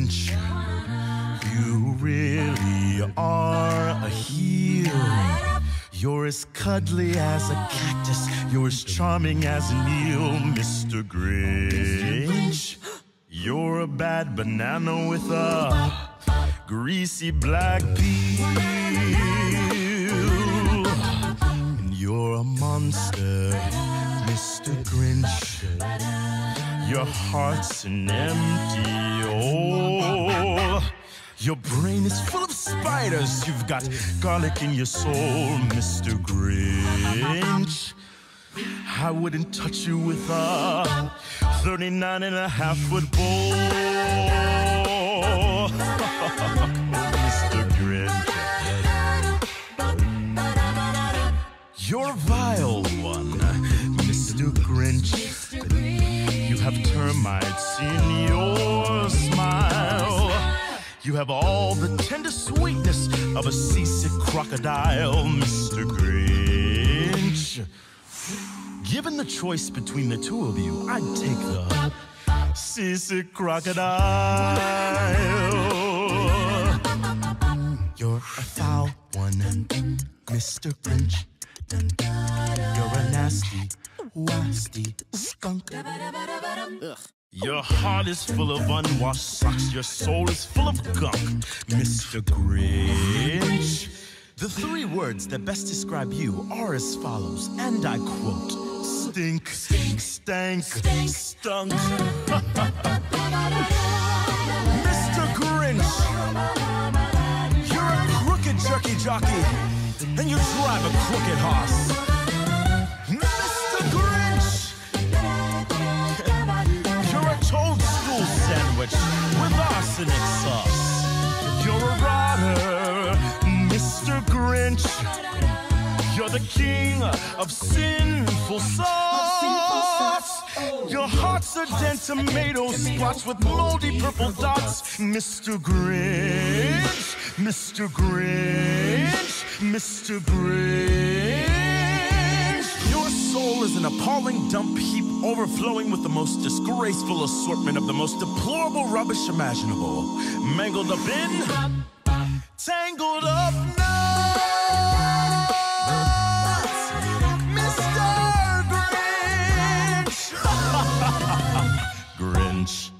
Grinch. You really are a heel. You're as cuddly as a cactus. You're as charming as an eel, Mr. Grinch. You're a bad banana with a greasy black peel. And you're a monster, Mr. Grinch. Your heart's an empty hole. Your brain is full of spiders. You've got garlic in your soul, Mr. Grinch. I wouldn't touch you with a 39.5-foot pole, Mr. Grinch. You're a vile one, Mr. Grinch. You have termites in your smile. You have all the tender sweetness of a seasick crocodile, Mr. Grinch. Given the choice between the two of you, I'd take the seasick crocodile. You're a foul one, Mr. Grinch. You're a nasty, wasty skunk. Ugh. Your heart is full of unwashed socks. Your soul is full of gunk, Mr. Grinch. The three words that best describe you are as follows, and I quote: stink, stank, stunk. Mr. Grinch, you're a crooked jerky jockey, and you drive a crooked horse. Mr. Grinch, you're a toadstool sandwich with arsenic sauce. You're a rotter, Mr. Grinch. You're the king of sinful sauce. Your heart's a dead tomato splotch with moldy purple dots, Mr. Grinch, Mr. Grinch, Mr. Grinch. Your soul is an appalling dump heap overflowing with the most disgraceful assortment of the most deplorable rubbish imaginable. Mangled up in, tangled up now, Mr. Grinch. Grinch.